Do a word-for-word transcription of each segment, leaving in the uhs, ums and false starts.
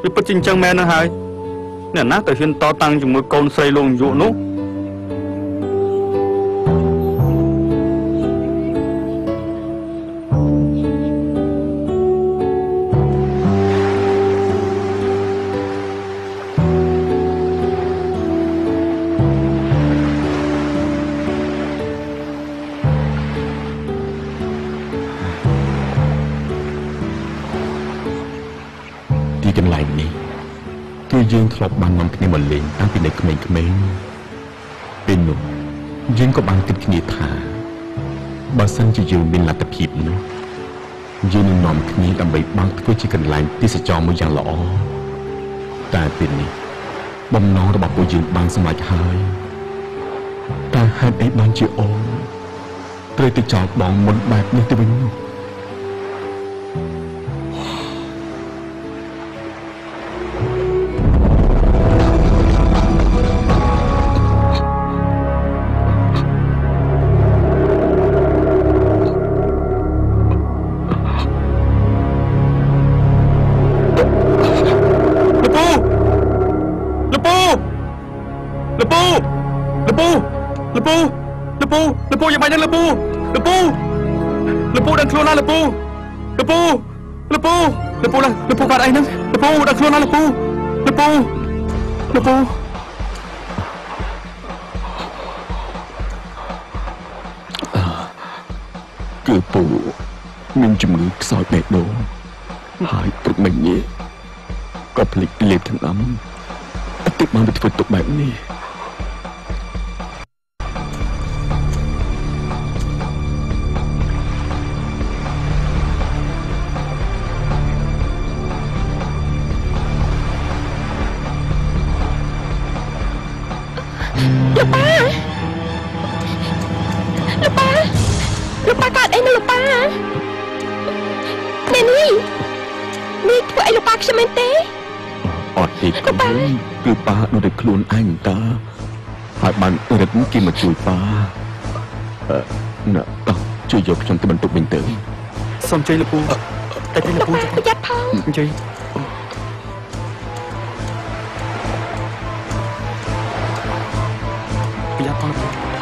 វាពិតជាអញ្ចឹងមែនណាស់ហើយអ្នកណាទៅហ៊ានតតាំងជាមួយកូនស្រីលោកនាយកនោះយើងធ្លាប់បាននាំគ្នាមកលេងតាំងពីនៅក្មេងៗពេលនោះយើងក៏បានគិតគ្នាថាបើសិនជាយើងមានលទ្ធភាពនោះយើងនឹងនាំគ្នាដើម្បីបើកធ្វើជាកន្លែងទេសចរមួយយ៉ាងល្អតែពេលនេះបំណងរបស់ពួកយើងបានសម្រេចហើយតែហេតុអីបានជាអូនត្រូវទៅចោលបងមុនបែបនេះទៅវិញនោះគឺពូមានជំងឺខ្សោយបេះដូងហើយព្រឹកមិញនេះក៏ភ្លេចលេបថ្នាំអត់ទិបានទៅធ្វើទុកបែបនេះគឺប៉ានៅតែខ្លួនឯងតាហើយបានរឹតគេមកជួយប៉ាអឺណាតោះជួយយកខ្ញុំទៅបន្ទប់វិញទៅសូមជួយលោកពូតែពេលលោកពូប្រយ័ត្នផងជួយប្រយ័ត្នផង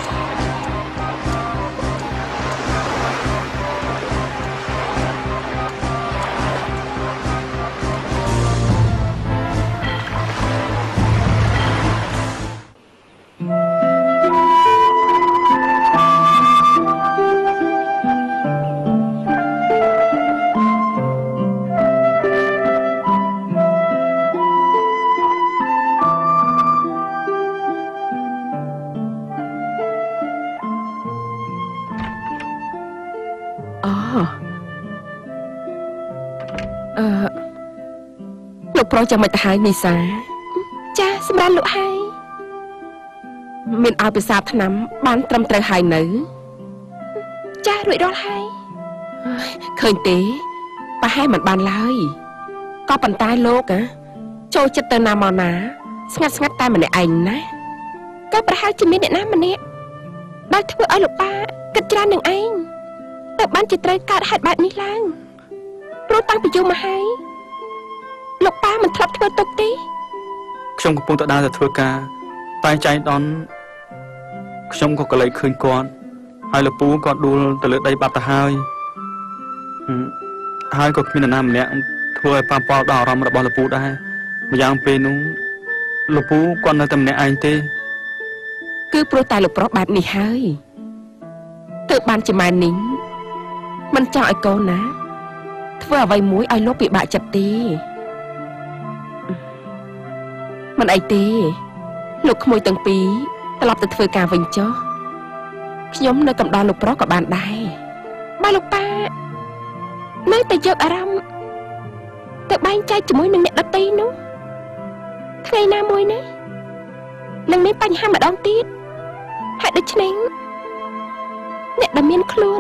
ប្រចាំមិនទៅហើយនីសាចាសម្រាប់លោកហើយមានឲ្យពិសាថ្នាំបានត្រឹមត្រូវហើយនៅចារួចរាល់ហើយឃើញទេប្រហែលមិនបានឡើយក៏ប៉ុន្តែលោកចូលចិត្តទៅណាមកណាស្ងាត់ស្ងាត់តែម្នាក់ឯងណាក៏ប្រហែលជាមានអ្នកណាម្នាក់ដែលធ្វើឲ្យលោកប៉ាគិតច្រើននឹងឯងទៅបានជាត្រូវកើតហេតុបែបនេះឡើងព្រោះតាំងពីយូរមកហើយលោកប៉ាមិនធ្លាប់ធ្វើទុកទេខ្ញុំកំពុងតែដើរទៅធ្វើការតែចៃដន្យខ្ញុំក៏កលៃឃើញគាត់ហើយលោកពូក៏ដួលទៅលើដីបាត់ទៅហើយហើយក៏គ្មាននរណាម្នាក់ធ្វើឲ្យប៉ះពាល់ដល់អារម្មណ៍របស់លោកពូដែរម្យ៉ាងពេលនោះលោកពូគាត់នៅតែម្នាក់ឯងទេគឺព្រោះតែលោកប្រុសបែបនេះហើយទើបបានជាម៉ែនីងមិនចង់ឲ្យកូនណាធ្វើអ្វីមួយឲ្យលោកពិបាកចិត្តទេមិនអីទេលោកក្មួយទាំងពីរត្រឡប់ទៅធ្វើការវិញចុះខ្ញុំនៅកំដរលោកប្រុសក៏បានដែរបើលោកប៉ានៅតែយកអារម្មណ៍ទៅបែងចែកជាមួយនឹងអ្នកដទៃនោះថ្ងៃណាមួយណានឹងមានបញ្ហាម្ដងទៀតហើយដូច្នេះអ្នកដែលមានខ្លួន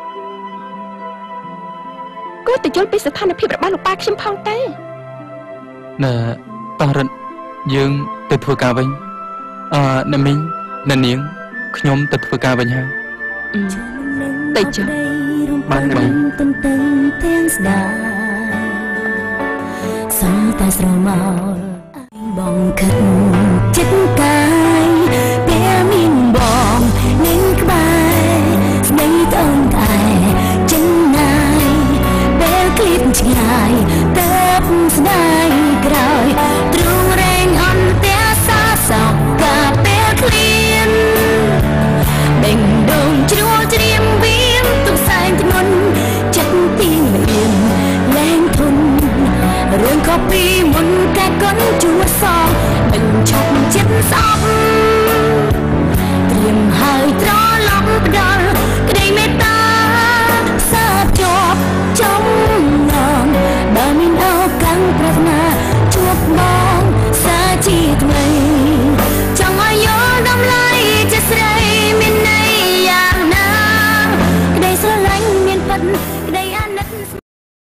គួរតែយល់ពីស្ថានភាពរបស់លោកប៉ាខ្ញុំផងទៅណែប៉ារិនយើងទៅធ្វើការវិញអឺអ្នកមីងអ្នកនាងខ្ញុំទៅធ្វើការវិញហើយទៅចុះបានបានទន្ទឹងទាំងស្ដាយសល់តែស្រមោលបងគិតចិត្តកាយពេលមានបងនឹងក្បែរស្ដីត្អូញត្អែចិនណាយពេលឃ្លៀតឆ្ងាយទៅស្ដាយក្រោយទ្រូងរែងអន់តែសាសោកកាពេលឃ្លៀនដេញដងជ្រួលច្រៀមវាមទុកសែងធ្ងន់ចិត្តពីលៀនលែងធន់រឿងក៏ពីមុនតែកូនជួសងបញ្ឈប់ចិត្តស្អប់ត្រៀមហើយត្រឡប់ដល់